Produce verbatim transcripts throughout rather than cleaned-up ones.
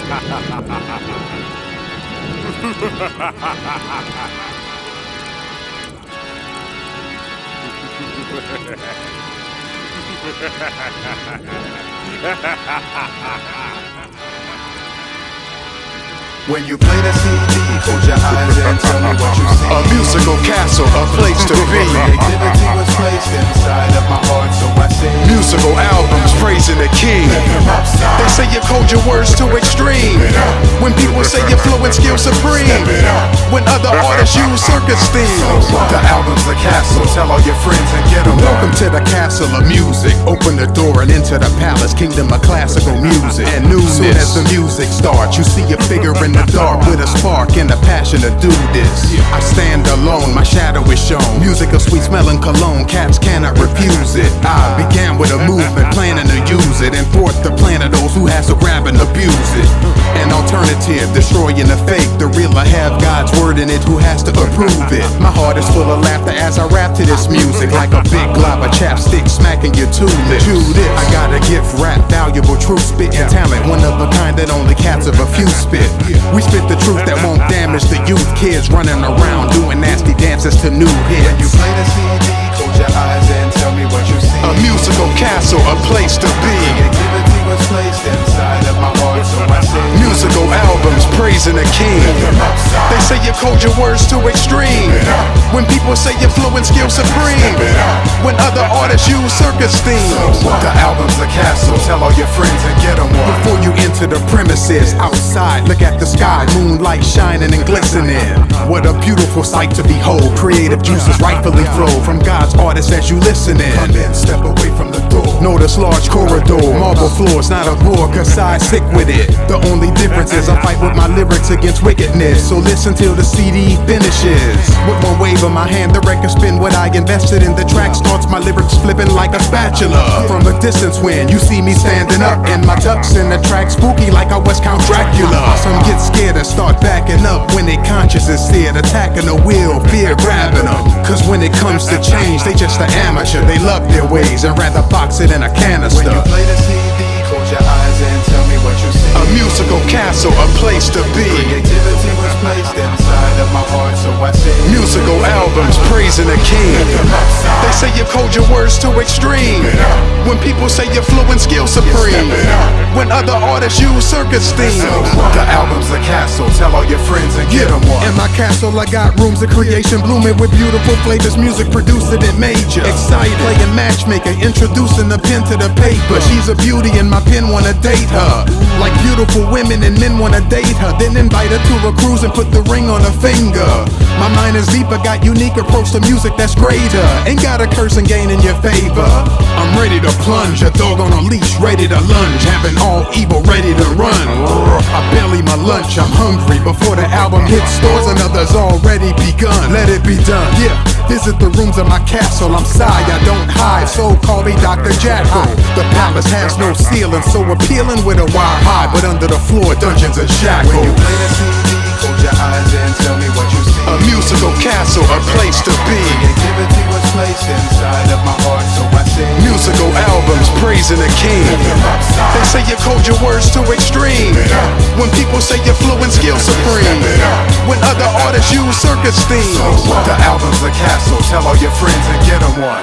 When you play the C D, close your eyes and tell me what you see. A musical castle, a place to be. Creativity was placed inside of my heart, so I sing. Musical albums praising the king. They say you code your words to extreme. When people say your flow and skill supreme. When other artists use circus themes. The album's a castle, tell all your friends and get them. Welcome to the castle of music. Open the door and into the palace, kingdom of classical music. And newness. Soon as the music starts, you see a figure in the dark with a spark and a passion to do this. I stand alone, my shadow is shown. Music of sweet smelling cologne, cats cannot refuse it. I began with a movement, planning to use it, and forth the plan of those who has to grab and abuse it. An alternative, destroying the fake. The real I have God's word in it, who has to approve it. My heart is full of laughter as I rap to this music, like a big glob of chapstick smacking your two lips. I got a gift, rap, valuable truth, spitting talent, one of a kind that only cats of a few spit. We spit the truth that won't damage the youth. Kids running around doing nasty dances to new hits. When you play the C D, close your eyes and tell me what you see. A musical castle, a place to be. Creativity was placed inside of my heart, so I sing. Musical albums praising the king. They say you code your words to extreme. When people say your flow and skill supreme. When other artists use circus themes. The album's a castle, tell all your friends and get them one. Before you enter the premises, outside, look at the sky, moonlight shining and glistening. What a beautiful sight to behold. Creative juices rightfully flow from God's artists as you listening. Come in, step away from the door. Notice large corridor, marble floors, not a bore, cause I sick with it. The only difference is I fight with my lyrics against wickedness. So listen till the C D finishes. With one wave of my hand, the record spin what I invested in. The track starts, my lyrics flipping like a spatula. From a distance when you see me standing up in my tux in the track, spooky like I was Count Dracula. Some get scared and start backing up when they conscious is scared, attacking the wheel, fear grabbing them. Cause when it comes to change, they just an amateur. They love their ways and rather box it in a canister. When you play the C D, close your eyes and tell me what you see. A musical castle, a place to be. Creativity was placed inside of my heart, so I sing. Musical albums praising the king. They say you code your words to extreme. When people say your flow and skill supreme. When other artists use circus themes. The album's a castle, tell all your friends and get them one. In my castle I got rooms of creation, blooming with beautiful flavors, music produced it major. Excited, playing matchmaker, introducing the pen to the paper. She's a beauty and my pen wanna date her. Like beautiful women and men wanna date her. Then invite her to a cruise and put the ring on her finger. My mind is deeper, got unique approach to music that's greater. Ain't got a curse and gain in your favor. I'm ready to plunge, a dog on a leash, ready to lunge. Having all evil ready to run. I belly my lunch, I'm hungry. Before the album hits stores, another's already begun. Let it be done, yeah. Visit the rooms of my castle, I'm Psy, I don't hide. So call me Doctor Jackal. The palace has no ceiling, so appealing with a wire high. But under the floor, dungeons and shackles. When you play the C D, close your eyes and tell me what you see. A musical castle, a place to be. Creativity was placed inside of my heart, so I sing. Musical albums praising the king. They say you code your words to extreme. When people say your flow and skill supreme. When other artists use circus themes. The album's a castle, tell all your friends and get them one.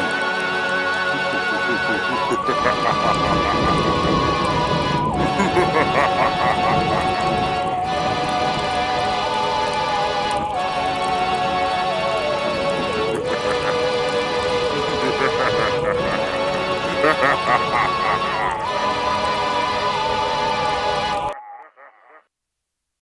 Ha ha ha ha!